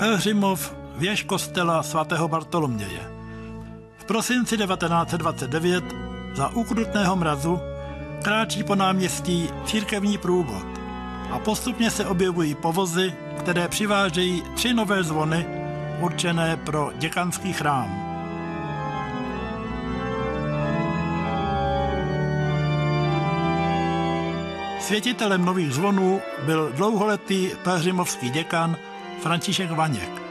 Pelhřimov, věž kostela svatého Bartoloměje. V prosinci 1929 za ukrutného mrazu kráčí po náměstí církevní průvod a postupně se objevují povozy, které přivážejí 3 nové zvony určené pro děkanský chrám. Světitelem nových zvonů byl dlouholetý pelhřimovský děkan František Vaněk.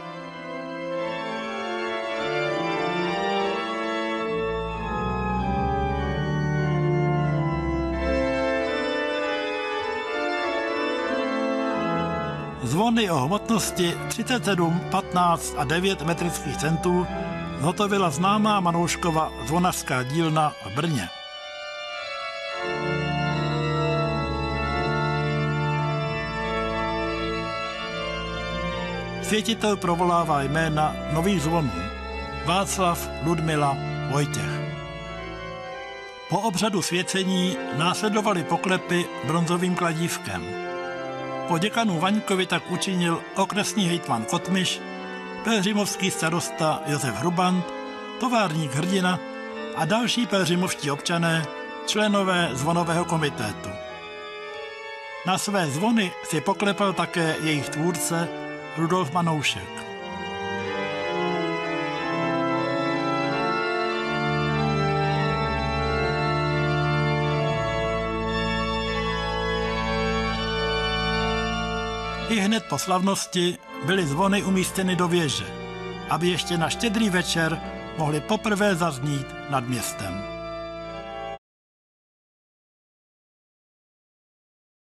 Zvony o hmotnosti 37, 15 a 9 metrických centů zhotovila známá Manouškova zvonařská dílna v Brně. Světitel provolává jména nových zvonů: Václav, Ludmila, Vojtěch. Po obřadu svěcení následovaly poklepy bronzovým kladívkem. Po děkanu Vaňkovi tak učinil okresní hejtman Kotmyš, pelhřimovský starosta Josef Hrubant, továrník Hrdina a další pelhřimovští občané, členové zvonového komitétu. Na své zvony si poklepal také jejich tvůrce Rudolf Manoušek. Ihned po slavnosti byly zvony umístěny do věže, aby ještě na Štědrý večer mohly poprvé zaznít nad městem.